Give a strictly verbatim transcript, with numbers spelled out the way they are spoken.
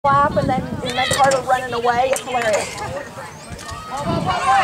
Flap and then and then Carter running away. It's hilarious.